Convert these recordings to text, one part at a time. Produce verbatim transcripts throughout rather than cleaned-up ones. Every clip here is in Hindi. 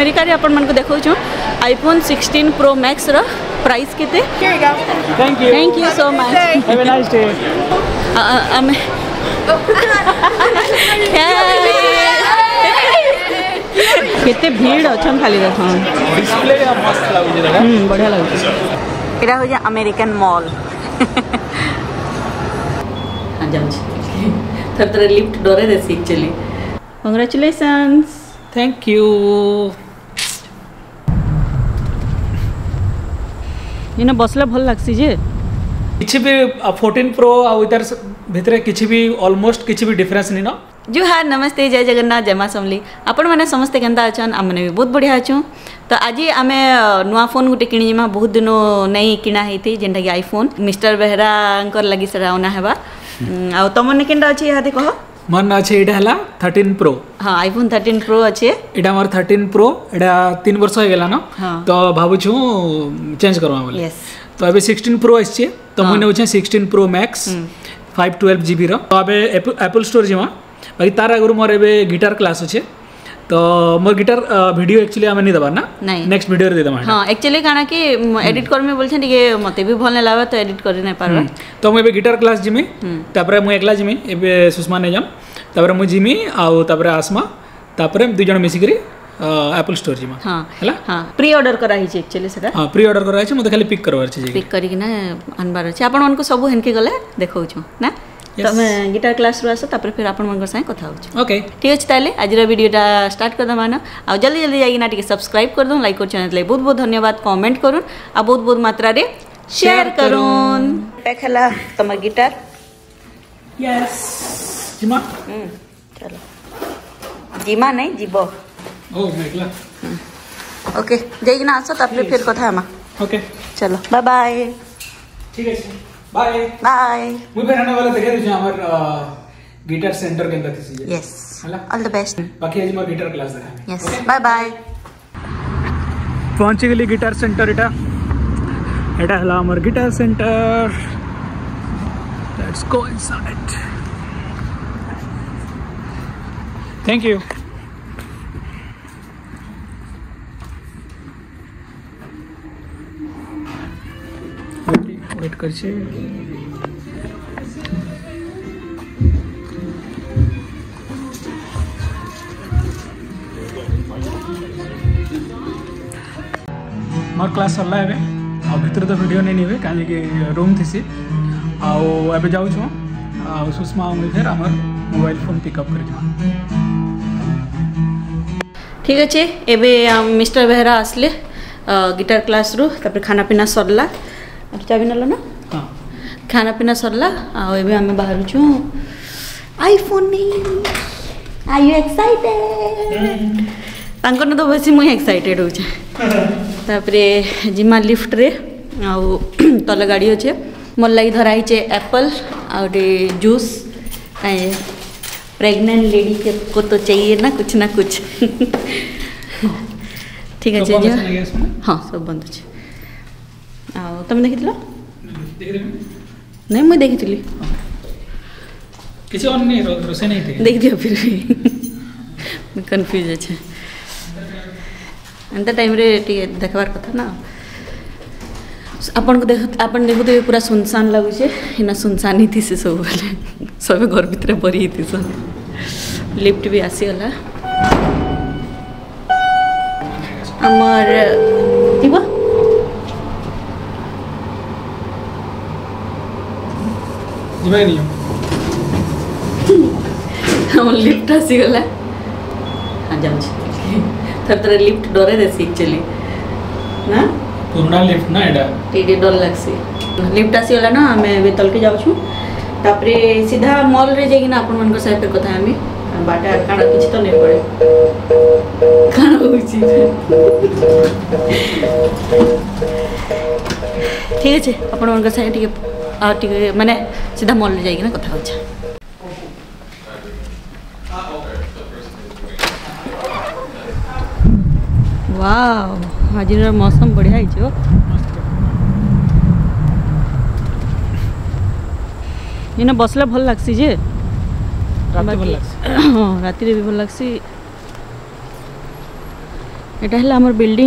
अमेरिका रे अपन मन को देखौ छु आईफोन सिक्सटीन प्रो मैक्स रो प्राइस केते thank you thank you so much have a nice day हमें केते भीड़ अच्छन खाली देखो डिस्प्ले मस्त लागु जरा हम बढ़िया लागु एटा हो जा अमेरिकन मॉल हां जाउ थर थर लिफ्ट डरे रे सीख चली कांग्रेचुलेशंस थैंक यू इना बसला भल लागसी जे किछि भी फोर्टीन प्रो आ इधर भितरे किछि भी ऑलमोस्ट किछि भी डिफरेंस नहीं ना जो हाँ नमस्ते जय जगन्नाथ जय मां समली आपण मैंने समस्ते केंता अछन आमने भी बहुत बढ़िया अछु तो आज आमे नुआ फोन गुटे किनी जिमा बहुत दिन नहीं किना हेती जेंटा कि आईफोन मिस्टर बेहरा अंकर लगी सरा ओना हेबा आ तमने केंटा अछि याद कह मन अछि एटा हला थर्टीन प्रो हां आईफोन थर्टीन प्रो अछि एटा मोर थर्टीन प्रो एटा तीन वर्ष हो गेला ना तो भाबु छु चेंज करवा बोले यस तो अबे सिक्सटीन प्रो अछि तो मुने होछे sixteen pro max five twelve GB रो तो अबे एप्पल स्टोर जिमा बाकी तार आगु मोर एबे गिटार क्लास अछि तो मोर गिटार वीडियो एक्चुअली हमें नहीं दबा ना नेक्स्ट वीडियो रे दे दमा हां एक्चुअली काना कि एडिट कर में बोलछन के मते भी भल नै लावा तो एडिट कर नै पारबा तो मैं गिटार क्लास जिमी तापरे मु एकला जिमी एबे सुषमा ने जाम तापरे मु जिमी आउ तापरे आसमा तापरे दु जण मिसी करी एप्पल स्टोर जिमा हां हला हां प्री ऑर्डर करा hi एक्चुअली सेटा हां प्री ऑर्डर करा hi मते खाली पिक करवार छी पिक करी कि ना अनबार छी आपण मन को सब हेनके गले देखौ छु ना तो मैं गिटार क्लास रो आसो तापर फिर आपण मन को साथ कथा हो ओके ठीक अछि ताले आज रो वीडियोटा स्टार्ट कर दमाना आ जल्दी जल्दी जाई ना टिके सब्सक्राइब कर दो लाइक कर चैनल ले बहुत बहुत धन्यवाद कमेंट करूँ आ बहुत बहुत मात्रा रे शेयर करूँ देखला तम गिटार यस जिमा हम चलो जिमा नहीं जीबो ओ मेकला ओके जाई ना आसो तापर फिर कथा हमा ओके चलो बाय बाय ठीक है बाय बाय मुझे फेरने वाला देखे तुझे हमार गिटार सेंटर के अंदर थी यस ऑल द बेस्ट बाकी आज मैं गिटार क्लास देखा यस बाय बाय पहुंची गली गिटार सेंटर एटा एटा हला हमार guitar centre let's go inside thank you wait कर छे मोर क्लास सरला एबे आ भीतर तो वीडियो नहीं निवे काहे कि रूम थिसी आ एबे जाउ छु आ सुषमा हम फिर हमर मोबाइल फोन पिकअप कर जा ठीक अच्छे एबे मिस्टर बेहरा आसले गिटार क्लास रू तापर खाना पीना सरला चाबी नलो ना हां खाना पीना सरला आ एबे हमें बाहर छु आईफोन नहीं आर यू एक्साइटेड तांको न तो बेसी मुई एक्साइटेड हो छे तापरे जिमा लिफ्ट रे आ तले गाड़ी होचे मोर लागि धराई छे एप्पल आ डे जूस ए प्रेग्नेंट लेडी के को तो चाहिए ना कुछ ना कुछ ठीक है जी हां सब बंद छे आ तुम देखितलो देख रे नहीं मैं देखितली किसी और नहीं रोसे नहीं थे देख दियो फिर मैं कंफ्यूज छे अंत टाइम रे टिके देखबार कथा ना अपन को देख अपन देखो तो पूरा सुनसान लागु छे इना सुनसान ही थी से सब वाले सब घर भीतर भरी थी सब लिफ्ट भी आसी गला हमर दिबो जिबाई नहीं हम लिफ्ट आसी गला हां जाउ थर थर लिफ्ट डरे रे सीख चली ना पुराना लिफ्ट ना एडा टीडी डर लागसी लिफ्ट आसी गला ना हमें बेतल के जाउ छु तापरे सीधा मॉल रे जेगी ना अपन मन को साइड पे कथा हमें बाटा काना किछ तो नहीं पड़े खाना होची ठीक है अपन मन को साइड टिके आ टिके माने सीधा मॉल रे जाएगी ना कथा होचा वाव आज मौसम बढ़िया है जो इना बसला भल लागसी जे रात भल लागसी हां राती रे भी भल लागसी এটা হলো আমার বিল্ডিং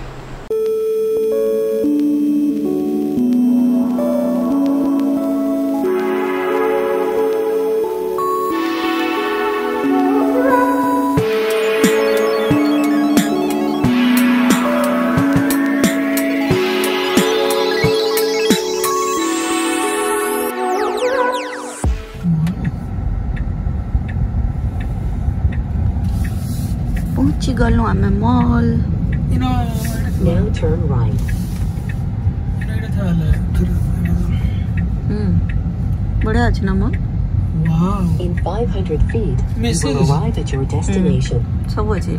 पहुंची गलु आमे मॉल इनो Now turn right. इनो इटा थाले हम्म बढ़िया अछि ना mall wow In five hundred feet, you Message. will arrive at your destination. सब अछि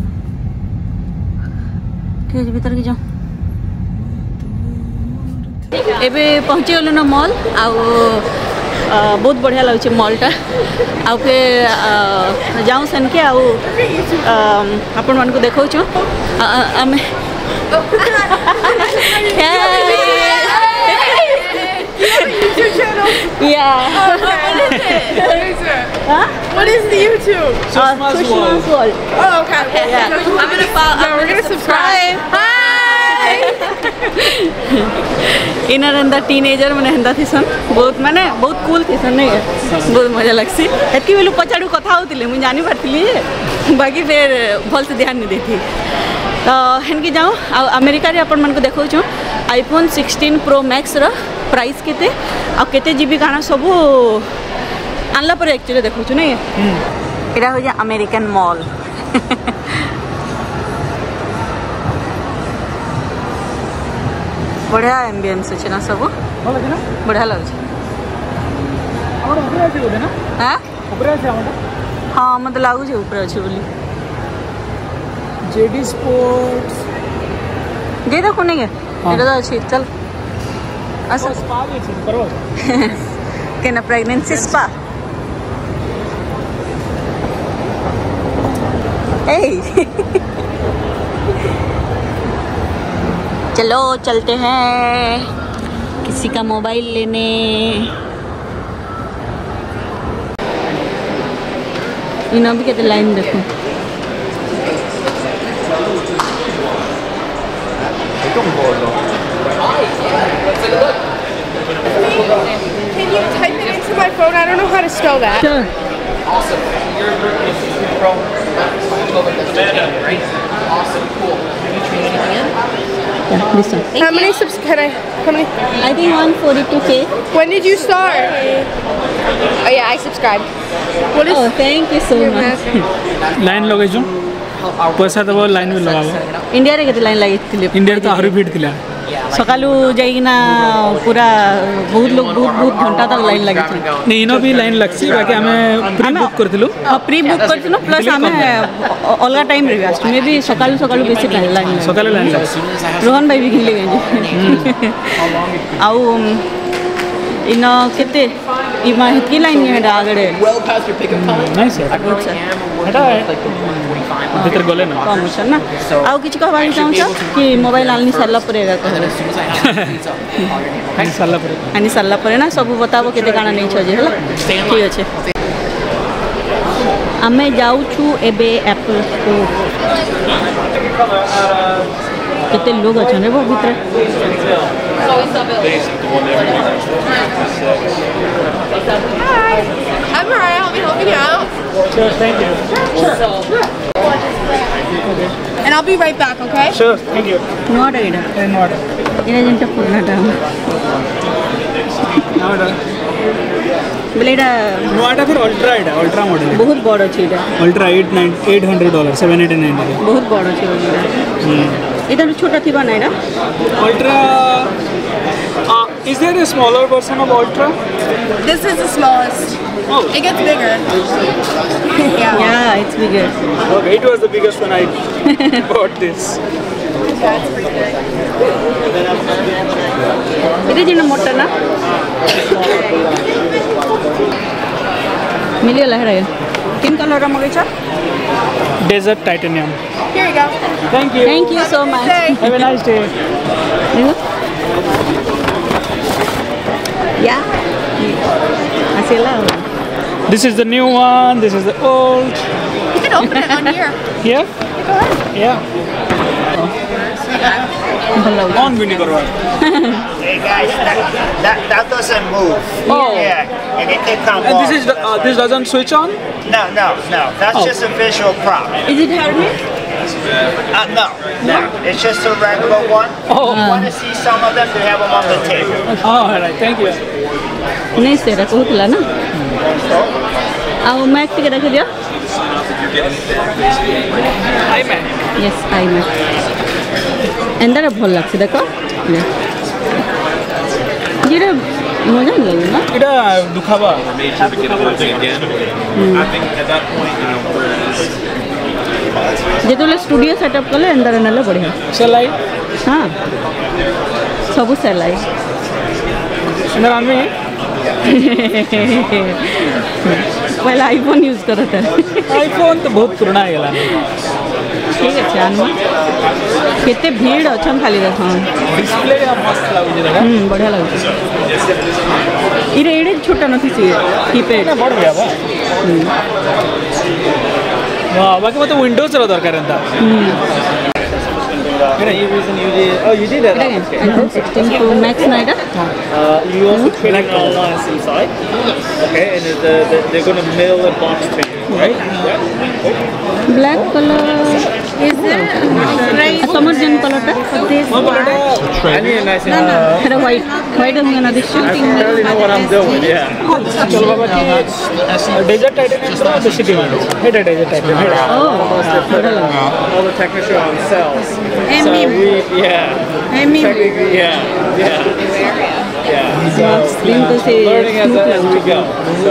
ठीक है भीतर के जाओ एबे पहुंची गलु ना मॉल आ बहुत बढ़िया लगे मॉलटा आउ के जाऊँ सन के आउ आपण मान को देखो छो आम yeah What is the YouTube? Sushma's Sushma's World. World. Oh, okay. Yeah. I'm gonna follow. No, we're gonna subscribe. Hi. इनर अंदर टीनेजर मैंने हंदा थी सन बहुत माने बहुत कूल थी सन नहीं है बहुत मजा लगसी एतकी बेलु पछाड़ू कथा होतिले मुझे जानी पारतिली बाकी फिर भल से ध्यान नहीं देती तो हेनकी जाऊँ आ अमेरिका रे अपन मन को देखो छु आईफोन सिक्सटीन प्रो मैक्स रो प्राइस केते आ केते जीबी काना सब आनला पर एक्चुअली देखो छु नहीं एटा हो जा अमेरिकन मॉल बढ़िया एम्बियंस अच्छे ना सब भल अछि ना बढ़िया लगे हमर ऊपर अछि बोले ना हाँ ऊपर अछि हमर हाँ मतलब लगुच ऊपर अच्छे बोली जेडी स्पोर्ट्स जे देखो नहीं है हाँ। ये तो अच्छी चल अच्छा स्पा भी अछि परवा के ना प्रेगनेंसी स्पा ए चलो चलते हैं किसी का मोबाइल लेने इन्हों भी कहते लाइन देखो Can you type it into my phone? I don't know how to spell that. Sure. Awesome. You're looking pro. Right? Awesome. Cool. Can you change anything in? Yeah, this one. How many subs? Can I? How many? I think one forty-two K. When did you start? Oh yeah, I subscribed. What is? Oh, thank you so your much. message? Line लगे छु पैसा दबो लाइन में लगाबो इंडिया रे केते लाइन लागि थिले इंडिया तो आहुरी भीड़ थिला सकालू जाइना पूरा बहुत लोग बहुत बहुत घंटा तक लाइन लागि थी नहीं इनो भी लाइन लगसी बाकी हमें प्री बुक करथिलु प्री बुक करथिनो प्लस हमें अलगा टाइम रे आस्ट मे भी सकालू सकालू बेसी लाइन लागि सकाले लाइन लगसी रोहन भाई भी खिले गए आउ इनो केते इमा हितकी लाइन है आगड़े Well past your pickup time. नहीं sir I currently am working Heta hai. like the one forty-five. भीतर गले ना कम छ ना आउ किछ कहबा चाहू छ कि मोबाइल आलनी सरला परेगा And then as soon as I have it, it's up. Call your name, okay? साला पर आनी सरला परे ना सब बताबो केते काना नहीं छ जे हला Stay in ठीक line. अछि आमे जाऊ छु एबे एप्पल स्टोर केते लोग अछन रे भीतर Hi. I'm Mariah. I'll be helping you out. Sure, thank you. And I'll be right back. Okay? Sure, thank you. Note एडा And what? इना जिंटा पुरना टाइम Now da. ब्लेडा Noada फिर ultra है ultra model है. बहुत बड़ अछि एडा Ultra eight nine eight hundred dollars seven eighty nine dollars. बहुत बड़ अछि एडा इधर छोटा थी बना एडा Ultra. Uh, is there a smaller version of Ultra? This is the smallest. Oh, It gets bigger. yeah. Yeah it's bigger okay. It was the biggest when I bought this. That's pretty big. इधर जिन मोटा ना मिलियो लहरा किन कलर रा मगे छ Desert titanium. Here you go. Thank you. Thank you so much Say. Have a nice day. या असेला This is the new one. This is the old. You can open it on here. Here? Yeah. ଭଲ ଲାଗୁଛି ଅନ୍ ବି ନି କରବା Hey guys, that, that, that doesn't move. Oh. Yeah, and it can come and off. this is uh, this doesn't switch on No, no, no. That's Oh. just a visual prop. Is it harming? Uh, no, no. It's just a regular one. Oh. You want to see some of them? They have them on the table. oh right thank you नहीं ସେଇଟା କହୁଥିଲା ନା ଆଉ ମ୍ୟାକ୍ ଟିକେ ଦେଖିଦିଅ hi man yes I Mac ଏନ୍ତାଟା ଭଲ ଲାଗ୍ସି ଦେଖ ଯେଟା ମଜା ଲାଗେ ନା এটা দুখাবা ଯେତେବେଳେ ଷ୍ଟୁଡ଼ିଓ ସେଟଅପ୍ କଲେ ଏନ୍ତାଟା ନେଲେ ବଢ଼ିଆ ସେলাই ହଁ ସବୁ ସେলাই ଏନ୍ତା ଆନମି पहले आईफोन यूज करता है आईफोन तो बहुत पुराना है गला ठीक अच्छे आनमा केते भीड़ अच्छन खाली देख डिस्प्ले मस्त लागुଛି देखा हम्म बढ़िया लाଗୁଛି इरे एडे छोटा नथी सी कीपैड ना बड़ गया बा वाह बाकी मत विंडोज रो दरकार एंता You know, you reason you did. Oh, you did that. IPhone sixteen pro max ना इटा Uh, you also create all lines inside. Okay, and the, the, they're going to mail a box to you, right? Black colour is समर जन कलर टा this I need a nice. Uh, हेरा व्हाइट व्हाइट हम ना this I barely know what I'm doing. Yeah. चल बाबा की डेजर्ट टाइटन तो बेसी डिमांड हेडा डेजर्ट टाइटन हेडा ओ All the technician on cells. So we, yeah. Technically, yeah, yeah, yeah. So screen तो से learning as, as we go. So.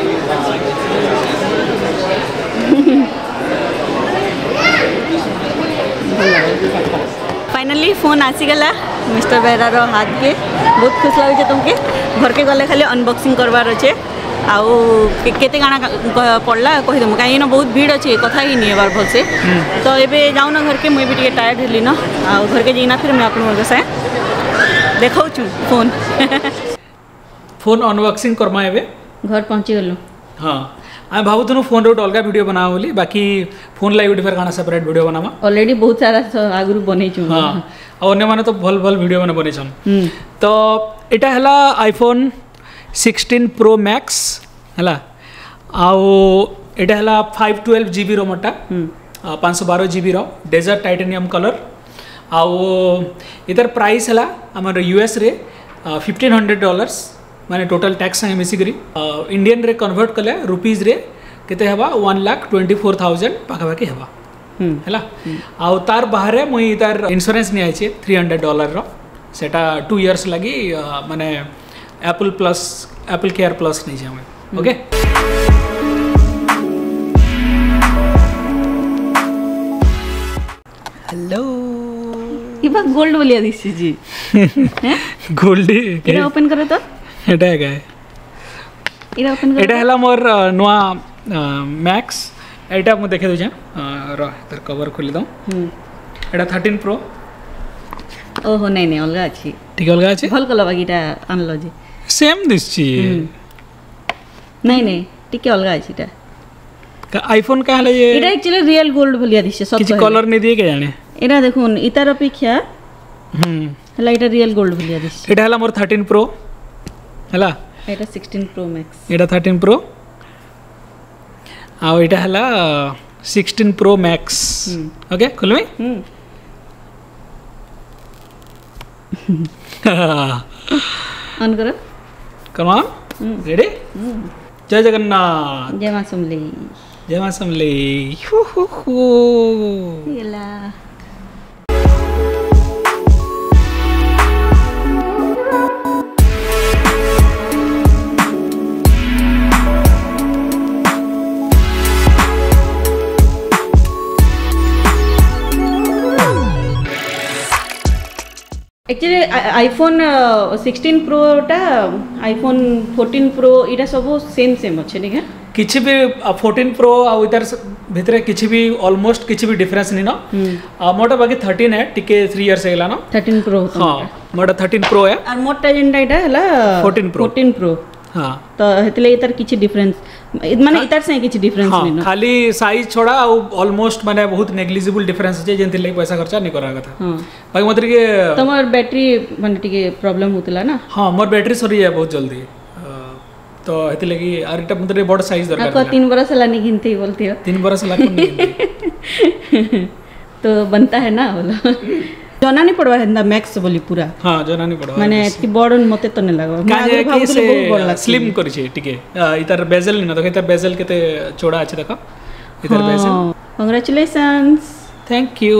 Finally phone आसीगला मिस्टर बेहरार हाथ के बहुत खुश लगे तुमके घर के गले खाली अनबॉक्सिंग करवार अच्छे आउ केते गाना पड़ला कहीदेमु कहीं बहुत भीड़ अच्छे कथा ही नहीं बार भल से तो ये जाऊना घर के मुझे भी टे टायर्ड हेली न आ घर के जीना फिर मैं अपन से देखाऊ फोन फोन अनबॉक्सिंग करमा एबे घर पहुँची गलु हाँ आम भावुनु फोन रे अलग वीडियो बनावा बोली बाकी फोन लाइव फिर काना सेपरेट वीडियो बनावा ऑलरेडी बहुत सारा आगु बनै छु हाँ और अन्य माने तो भल भल वीडियो माने बनेछन तो एटा हला आईफोन सिक्सटीन प्रो मैक्स हला आउ एटा हला फाइव ट्वेल्व जीबी रो मोटा पाँच सौ बारह जीबी रो डेजर्ट टाइटेनियम कलर आउ इधर प्राइस हला हमर यूएस रे फिफ्टीन हंड्रेड डॉलर्स माने टोटल टैक्स संगे मिसिकरी इंडियन रे कन्वर्ट कले रुपीज रे केते हेबा one lakh twenty four thousand पाखापाखि हेबा है आउ तार बाहर मुई तार इन्शुरेंस नहीं आइए थ्री हंड्रेड डॉलर रो सेटा टू इयर्स लगी माने Apple plus Apple care plus नहीं जाए ओके हेलो इबा गोल्ड बोलिया दिसी जी गोल्डी इरा ओपन करे तो एटा है गाय इरा ओपन करे एटा हला मोर नुआ मैक्स एटा मु देखे दो र तर कवर खोली दो एटा थर्टीन प्रो ओहो नहीं नहीं अलगा अछि ठीक अलगा अछि भल कला बागीटा आनलो जी सेम दिसछि नहीं नहीं टिके अलगा अछि ता आईफोन का हला ये इटा एक्चुअली रियल गोल्ड बोलिया दिसे सब किछ कलर नहीं दिए के जाने एरा देखुन इतार अपेक्षा हम हला इटा रियल गोल्ड बोलिया दिसे एटा हला मोर थर्टीन प्रो हला एटा सिक्सटीन प्रो मैक्स एटा थर्टीन प्रो आ एटा हला सिक्सटीन प्रो मैक्स ओके खोलमे ऑन करो कम ऑन रेडी जय जगन्नाथ जय मां समली जय मां समली हु हु हु येला एक्चुअली आईफोन सिक्सटीन प्रो टा आईफोन फोर्टीन प्रो इटा सब सेम सेम अच्छे नहीं है किछि भी फोर्टीन प्रो आ इधर भितरे किछि भी ऑलमोस्ट किछि भी डिफरेंस नहीं ना मोटा बाकी थर्टीन है टिके थ्री इयर्स हेला ना थर्टीन प्रो हां मोटा थर्टीन प्रो है और मोटा जेंटा इटा हला फोर्टीन प्रो फोर्टीन प्रो हां तो हेतले इतर किछि डिफरेंस माने इतर से किछि डिफरेंस हाँ, नहीं खाली साइज छोड़ा ऑलमोस्ट माने बहुत नेग्लिजिबल डिफरेंस है जेंति लागि पैसा खर्चा नहीं करा कथा हां बाकी मत के तमर बैटरी माने टिके प्रॉब्लम होतला ना हाँ मोर बैटरी सरी जाए बहुत जल्दी अ, तो हेतले लागि आर एटा मत बड़ साइज दरकार आपको तीन बरस लानी गिनती बोलती हो तीन बरस लागो नहीं तो बनता है ना बोलो जना नहीं पड़वा है ना मैक्स बोली पूरा हाँ जना नहीं पड़वा माने एतकी बड़ मते तो नहीं लागो काजे आगु कि भाबुतले से बहुत बड़ लागती स्लिम करि छे टिके अ, इतर बेजल नहीं ना तो इतर बेजल केते चौड़ा अछि देखो इतर बेजल कांग्रेचुलेशंस थैंक यू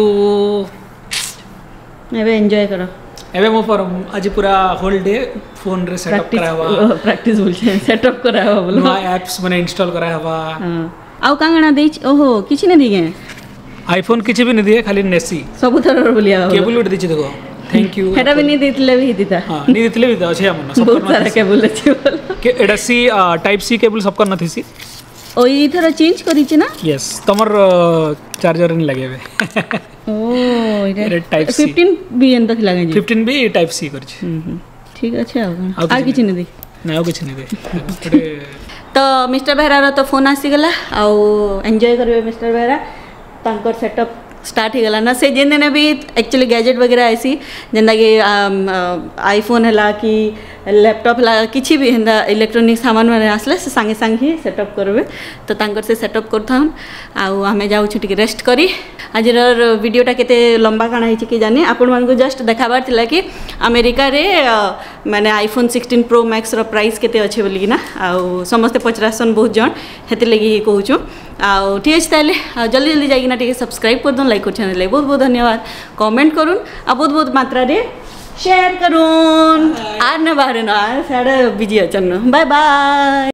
एबे एंजॉय करो एबे मो पर आज पूरा होल डे फोन रे सेटअप प्रैक्टिस करावा प्रैक्टिस बोल छे सेटअप करावा बोलो नया एप्स माने इंस्टॉल करावा हां आउ कांगणा देई ओहो किछि नै दिगे आईफोन किछि भी नहीं दिए खाली नेसी सब तरह बोलिया केबल उठ दीजिए देखो थैंक यू हेटा भी नहीं देतले भी दिता हाँ नहीं दितले भी अच्छे हमन सब बहुत सारा केबल अछि बोलो के एडा सी टाइप सी केबल सब करना थी सी ओ ई थरा चेंज करी छी ना यस तमर चार्जर नहीं लगे बे ओ एडा टाइप सी पंद्रह भी एंदा लागे जी पंद्रह भी टाइप सी कर छी ठीक अछि आ आउ आ किछि नै दे ना और कुछ नहीं दे तो मिस्टर बेहरा तो फोन आसीगला आउ एंजॉय करबे मिस्टर बेहरा तांकर सेटअप स्टार्ट होगला ना से जेन दिन भी एक्चुअली गैजेट वगैरह ऐसी जेंदा कि आईफोन है कि लैपटॉप है किसी भी हेंदा इलेक्ट्रॉनिक सामान मैंने आसले से सांगे सांगे ही सेटअप करबे तो तांकर से सेटअप करथान आउ हमें जाऊ छु टिके रेस्ट करी आज वीडियोटा केते लंबा काना है कि जाने आपण मान को जस्ट देखाबार थिला कि अमेरिका रे माने आईफोन सिक्सटीन प्रो मैक्स रो प्राइस केते अच्छे बोली ना आउ समस्त पचरासन बहुत जन हेते लगी कहू छु आउ ठीक अछि ताले जल्दी जल्दी जाइना टिके सब्सक्राइब कर दन लाइक कर चैनल बहुत बहुत धन्यवाद कमेंट करूँ आ बहुत बहुत मात्रा रे शेयर करूँ आर न बाहर न साढ़े बिजी अचन बाय बाय।